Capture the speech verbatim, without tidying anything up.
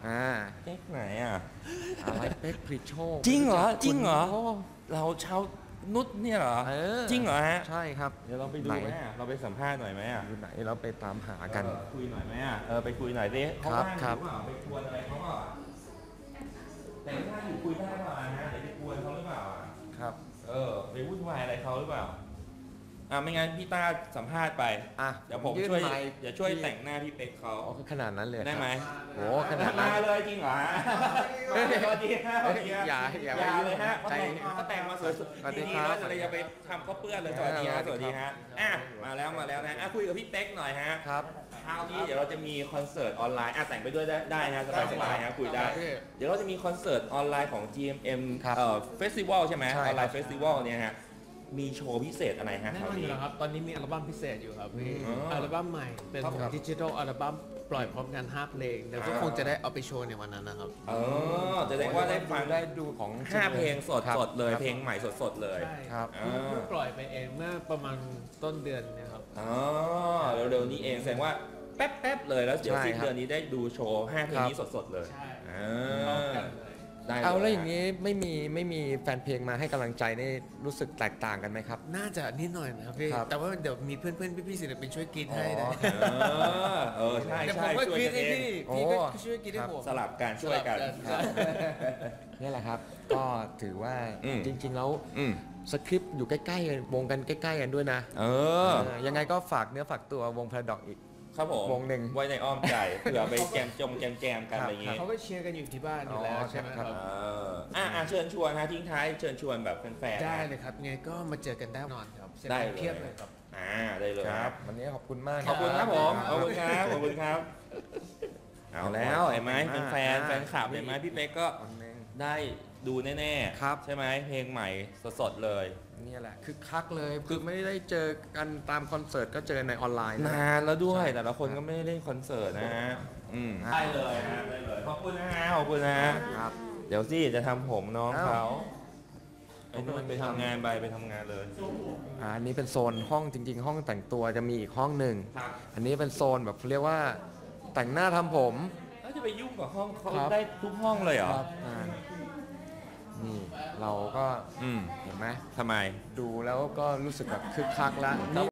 อ่าเป๊กไหนอ่ะอะไรเป๊กผลิตโชคจริงเหรอจริงเหรอโอ้เราชาวนุชเนี่ยเหรอเออจริงเหรอฮะใช่ครับเดี๋ยวเราไปดูไหนไหมอะเราไปสัมภาษณ์หน่อยไหมอ่ะอยู่ไหนเราไปตามหากันเออคุยหน่อยไหมอ่ะเออไปคุยหน่อยสิเขาครับว่างอครับยู่เปล่าไปกวนอะไรเขาเปล่าแต่ถ้าอยู่คุยได้เปล่านะเดี๋ยวไปกวนเขาหรือเปล่าอะครับเออไปวุ่นวายอะไรเขาหรือเปล่าอ่ะไม่งั้นพี่ต้าสัมภาษณ์ไปอ่ะเดี๋ยวผมยื่นช่วยไมค์เดี๋ยวช่วยพี่แต่งหน้าพี่เป๊กเขาอ๋อขนาดนั้นเลยได้ไหมโอ้ขนาดนั้มาน เลยจริงเหรอฮะสวัสดีฮะสวัสดีฮะอย่าอย่าอย่าเลยฮะใจเขาแต่งมาสวยสวัสดีๆครับแล้วจะอย่าไปทำเขาเปื้อนเลยสวัสดีฮะสวัสดีฮะอ่ะมาแล้วมาแล้วนะอ่ะคุยกับพี่เป๊กหน่อยฮะครับคราวนี้เดี๋ยวเราจะมีคอนเสิร์ตออนไลน์อ่ะแต่งไปด้วยได้ได้ฮะสบายสบายฮะคุยได้ เดี๋ยวเราจะมีคอนเสิร์ตออนไลน์ของ จี เอ็ม เอ็มครับเอ่อเฟสติวัลใช่ไหมใช่อครับอนไลน์เฟสติวัลเนี่ยฮะมีโชว์พิเศษอะไรฮะแน่คราน วอนอนี้ยู่แล้วครับ ตอนนี้มีอัลบั้มพิเศษอยู่ครับพี่อืมอัลบั้มใหม่ เป็นครับผมดิจิทัลอัลบั้มปล่อยพร้อมกันห้าเพลง เดี๋ยวก็อ่าคงจะได้เอาไปโชว์ในวันนั้นนะครับเออจะได้ว่าได้ฟังได้ดูของห้าเพลงสดครับสดเลยครับเพลงใหม่สดสดเลยใช่ครับเพิ่งเพิ่งปล่อยไปเองเมื่อประมาณต้นเดือนเนะครับอ๋อเร็วๆนี้เองแสดงว่าแป๊บๆเลยแล้วเดี๋ยวใช่สิ้นครับเดือนนี้ได้ดูโชว์ห้าเพลงนี้ครับสดๆเลยใช่อ่พร้อมา กันเลยได้เอาแล้วอย่างนี้ไม่มีไม่มีแฟนเพลงมาให้กำลังใจนี่รู้สึกแตกต่างกันไหมครับน่าจะนิดหน่อยนะครับพี่ครับแต่ว่าเดี๋ยวมีเพื่อนเพื่อนพี่ๆศิลปินช่วยกรีดให้นะเออเออใช่เดี๋ยวผใช่มก็ช่วกยรีกัดนให้เองพี่โอ้พี่ก็ช่วยกรีดให้ผมสลับกันช่วยกันสลับครับ นี่แหละครับ ก็ถือว่าอืมจริง ๆ แล้วอืมสคริปต์อยู่ใกล้ๆกันวงกันใกล้ๆกันด้วยนะเออเออยังไงก็ฝากเนื้อฝากตัววงพาราดอกอีกครับผมวงหนึ่งไว้ในอ้อมใจเผื่อไปแกมจมแกมแกมกันครับอะไรอย่างงี้เขาก็เชียร์กันอยู่ที่บ้านอยู่แล้วอ๋อใช่ไหมคครัรับ บเอออ่ะอ่ะเชิญชวนฮะทิ้งท้ายเชิญชวนแบบแฟนๆได้นะเลยครับไงก็มาเจอกันได้แน่นอนครับได้เลยเพียบเลยครับอ่าได้เลยครับ วันนี้ขอบคุณมากขอบคุณครับผมขอบคุณครับขอบคุณครับเอาแล้วเห็นไหมขอบคุณมากแฟนอ่าแฟนคลับเห็นไหมพี่เป๊กก็คนหนึ่งได้ดูแน่ๆครับใช่ไหมเพลงใหม่สดๆเลยนี่แหละคือคักเลยคือไม่ได้เจอกันตามคอนเสิร์ตก็เจอในออนไลน์นนะานแล้วด้วยใช่แต่ละคนก็ไม่ได้เล่นคอนเสิร์ตนะฮะอืมครับได้เลยฮะได้เลยขอบคุณนะฮะขอบคุณนะฮะครับเดี๋ยวสิจะทำผมน้องอ้าวเขาไอ้นู่นไปทำงานไปไปทำงานเลยอ่าอันนี้เป็นโซนห้องจริง ๆ ห้องแต่งตัวจะมีอีกห้องหนึ่งครับอันนี้เป็นโซนแบบเรียกว่าแต่งหน้าทำผมแล้วจะไปยุ่งกับห้องเขาครับได้ทุกห้องเลยเหรออ่านี่เราก็อืมเห็นไหมทำไมดูแล้วก็รู้สึกแบบคึกคักแล้ว